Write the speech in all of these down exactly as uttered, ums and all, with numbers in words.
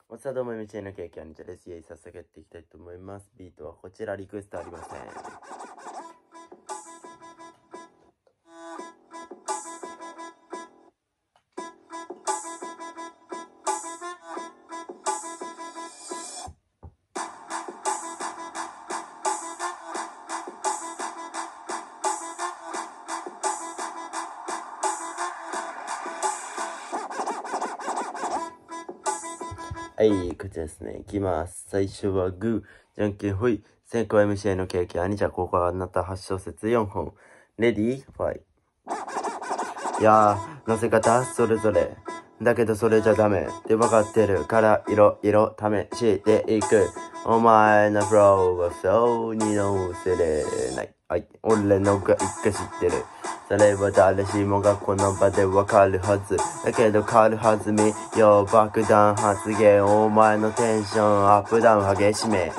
おさどうも エムシー のケーキアニチャです。イエイ、早速やっていきたいと思います。ビートはこちら、リクエストありません。はい、こちらですね。いきます。最初はグー、じゃんけんほい。先行 エムシー のケーキアニチャ、ここはあなたはち小節よんほん。レディー、ファイ。いやー、乗せ方それぞれ。だけどそれじゃダメって分かってるから、いろいろ試していく。お前のフローはそうに乗せれない。はい、俺のが一回知ってる。それは誰しもがこの場でわかるはず。だけど軽はずみ、よ爆弾発言。お前のテンションアップダウン激しめ。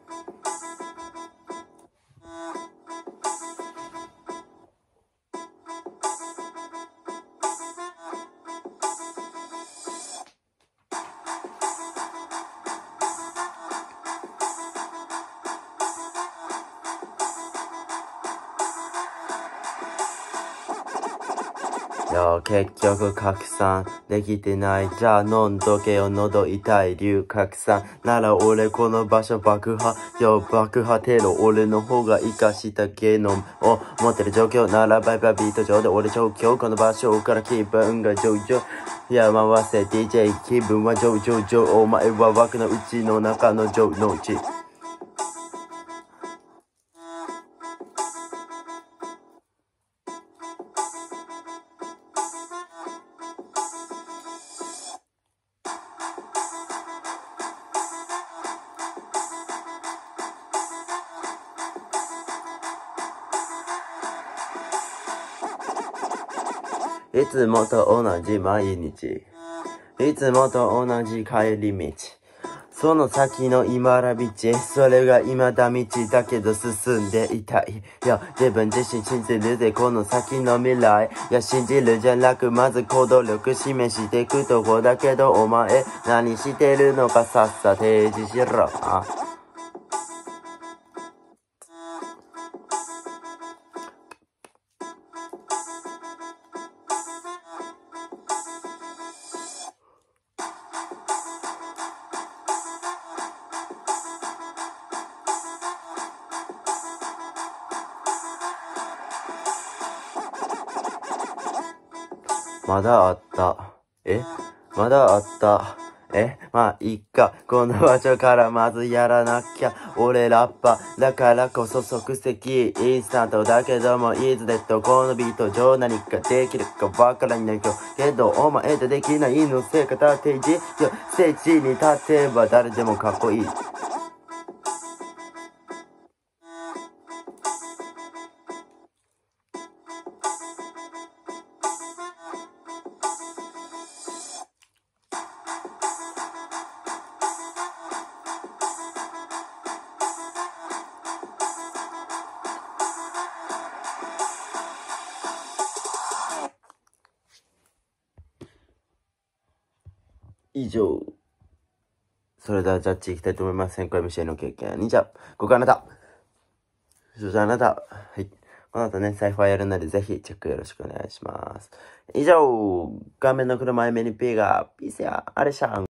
いや結局拡散できてない。じゃあ飲んどけよ喉痛い龍拡散なら俺この場所爆破よ爆破テロ俺の方が生かしたゲノムを持ってる状況ならバイバイビート上で俺調教この場所から気分が上々いや回せ ディージェー 気分は上々上お前は枠のうちの中の上のうちいつもと同じ毎日。いつもと同じ帰り道。その先の今ら道。それが今だ道だけど進んでいたい。いや、自分自身信じるでこの先の未来。いや、信じるじゃなくまず行動力示していくとこだけどお前何してるのかさっさ提示しろ。あまだあった。えまだあった。えまあ、いっか。この場所からまずやらなきゃ。俺ラッパー。だからこそ即席。インスタントだけども、いつでとこのビート上何かできるかわからないけど、お前とできないのせい方提示。ステージに立てば誰でもかっこいい。以上。それではジャッジいきたいと思います。先行 エムシー の経験。にじゃ、ここからあなた。そしてあなた。はい。この後ね、サイファーやるので、ぜひチェックよろしくお願いします。以上、画面の車 エムエヌピー が、ピースや、あれしゃん。